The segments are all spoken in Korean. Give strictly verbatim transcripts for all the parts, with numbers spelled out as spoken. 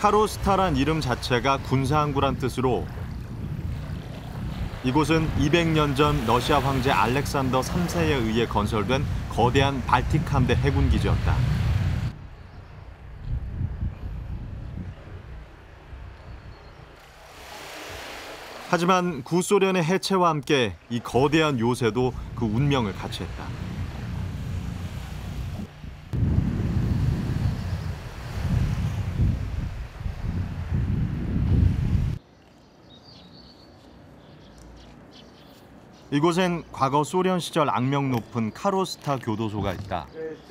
카로스타란 이름 자체가 군사항구란 뜻으로 이곳은 이백 년 전 러시아 황제 알렉산더 삼 세에 의해 건설된 거대한 발틱 함대 해군 기지였다. 하지만 구소련의 해체와 함께 이 거대한 요새도 그 운명을 같이했다. 이곳엔 과거 소련 시절 악명 높은 카로스타 교도소가 있다.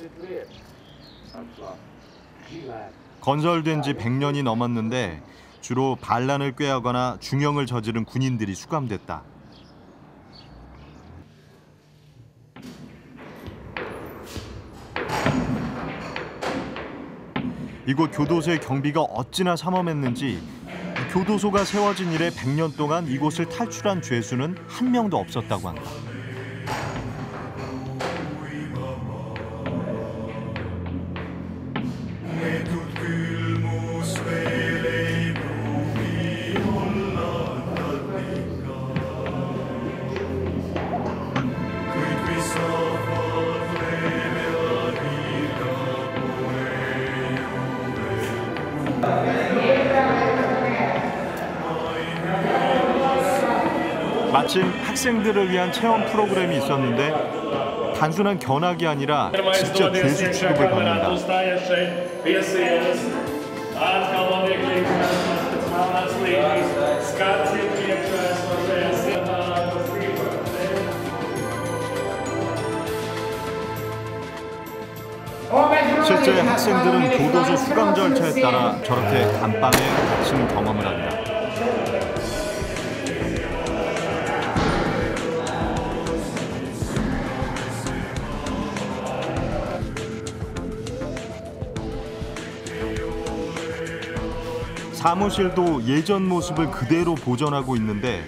건설된 지 백 년이 넘었는데 주로 반란을 꾀하거나 중형을 저지른 군인들이 수감됐다. 이곳 교도소의 경비가 어찌나 삼엄했는지 교도소가 세워진 이래 백 년 동안 이곳을 탈출한 죄수는 한 명도 없었다고 한다. 마침 학생들을 위한 체험 프로그램이 있었는데 단순한 견학이 아니라 직접 죄수 취급을 받는다. 실제 학생들은 교도소 수감 절차에 따라 저렇게 감방에 갇힌 경험을 한다. 사무실도 예전 모습을 그대로 보존하고 있는데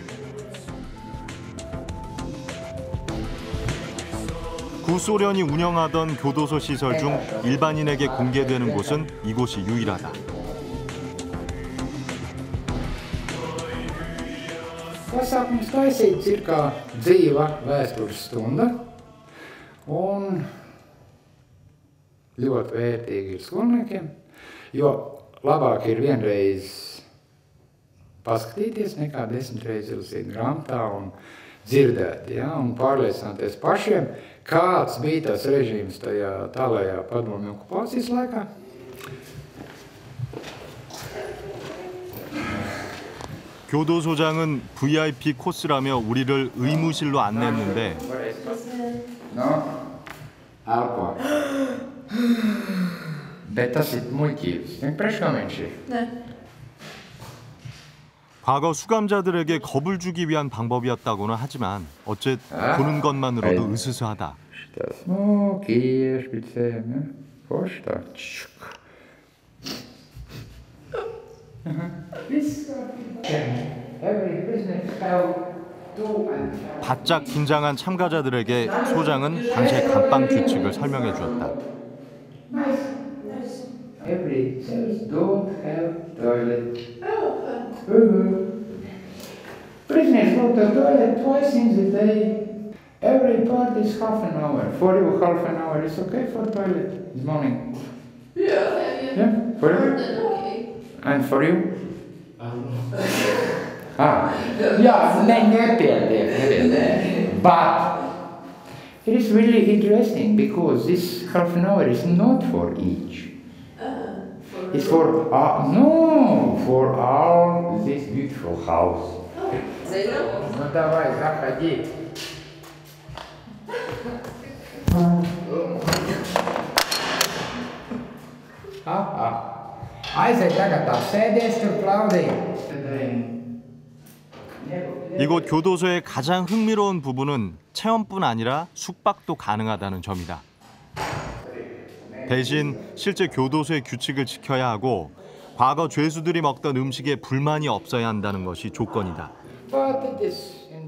구소련이 운영하던 교도소 시설 중 일반인에게 공개되는 곳은 이곳이 유일하다. Pasākums taisīts ir kā dzīva vēstures stunda, un ļoti vērtīgi ir skolniekiem, jo labāk ir vienreiz paskatīties nekā desmit reizes izlasīt grāmatā un dzirdēt, ja, un pārliecināties pašiem, kāds bija tas režīms tajā tālajā padomju okupācijas laikā. 교도소장은 브이아이피 코스라며 우리를 의무실로 안내했는데 Elpo. Bet tas ir muļķības. Priekš kā viņš ir? 네. 과거 수감자들에게 겁을 주기 위한 방법이었다고는 하지만 어째 보는 것만으로도 으스스하다. Nu, kiešpicēm, ja? Forši tā. 바짝 긴장한 참가자들에게 소장은 당시의 감방 규칙을 설명해 주었다. Every cells don't have toilet. Uh-huh. Prisoners go to the toilet twice in the day. Every part is half an hour. For you, half an hour is okay for toilet this morning. Yeah. Yeah, for you. Okay. And for you? Ah, yeah, nepietiek. But it is really interesting because this half an hour is not for each. It's for uh, no, for all this beautiful house. Ну давай, заходи. Aiziet tagad tā sēdies tur, Klaudija. 이곳 교도소의 가장 흥미로운 부분은 체험뿐 아니라 숙박도 가능하다는 점이다. 대신 실제 교도소의 규칙을 지켜야 하고 과거 죄수들이 먹던 음식에 불만이 없어야 한다는 것이 조건이다. But it is in